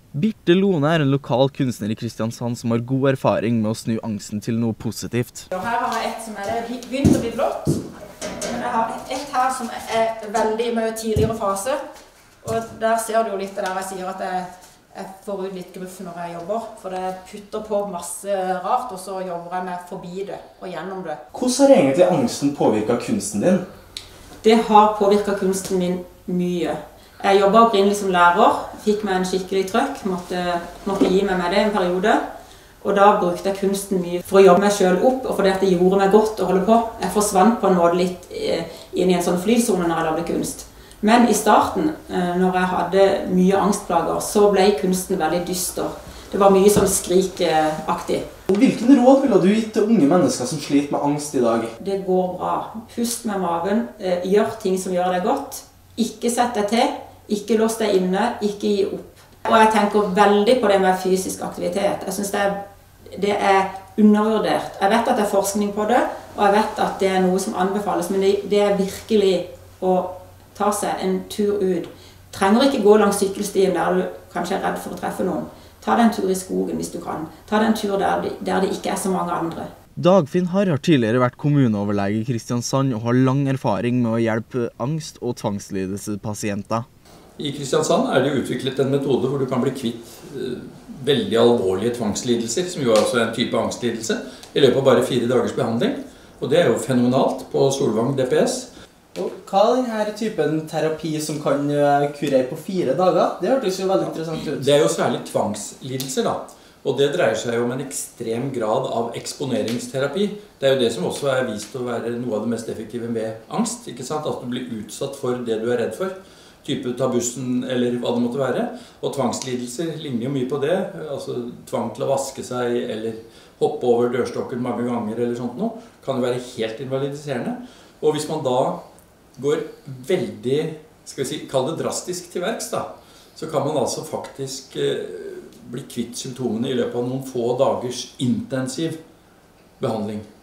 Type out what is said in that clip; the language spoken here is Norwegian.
Birte Lone er en lokal kunstner i Kristiansand som har god erfaring med å snu angsten til noe positivt. Her har jeg et som begynt å bli blått, men jeg har et her som er veldig mye tidligere fase. Og der ser du jo litt der jeg sier at jeg får ut litt gruff når jeg jobber, for det putter på masse rart, og så jobber jeg meg forbi det og gjennom det. Hvordan har egentlig angsten påvirket kunsten din? Det har påvirket kunsten min mye. Jeg jobbet opprinnelig som lærer, fikk meg en skikkelig trøkk, måtte gi meg med det en periode. Og da brukte jeg kunsten mye for å jobbe meg selv opp, og fordi det gjorde meg godt å holde på. Jeg forsvant på en måte litt inn i en sånn flyzone når jeg lagde kunst. Men i starten, når jeg hadde mye angstplager, så ble kunsten veldig dyster. Det var mye sånn skrikeaktig. Hvilken råd ville du gitt til unge mennesker som sliter med angst i dag? Det går bra. Pust med maven, gjør ting som gjør deg godt. Ikke sett deg til, ikke lås deg inne, ikke gi opp. Og jeg tenker veldig på det med fysisk aktivitet. Jeg synes det er undervurdert. Jeg vet at det er forskning på det, og jeg vet at det er noe som anbefales, men det er virkelig å ta seg en tur ut. Trenger ikke gå langs sykkelstien der du kanskje er redd for å treffe noen. Ta deg en tur i skogen hvis du kan. Ta deg en tur der det ikke er så mange andre. Dagfinn Harr har tidligere vært kommuneoverlege i Kristiansand og har lang erfaring med å hjelpe angst- og tvangslidelsespasienter. I Kristiansand er det utviklet en metode hvor du kan bli kvitt veldig alvorlige tvangslidelser, som jo er også en type angstlidelse, i løpet av bare 4 dagers behandling. Og det er jo fenomenalt på Solvang DPS. Og hva er denne typen terapi som kan kurere på 4 dager? Det hørtes jo veldig interessant ut. Det er jo særlig tvangslidelser da. Og det dreier seg jo om en ekstrem grad av eksponeringsterapi. Det er jo det som også er vist å være noe av det mest effektive med angst, ikke sant? At du blir utsatt for det du er redd for. Type ta bussen eller hva det måtte være. Og tvangslidelser ligner jo mye på det. Altså tvang til å vaske seg eller hoppe over dørstokken mange ganger eller sånt noe. Kan jo være helt invalidiserende. Og hvis man da går veldig, skal vi si, kall det drastisk til verks da, så kan man altså faktisk bli kvitt symptomene i løpet av noen få dagers intensiv behandling.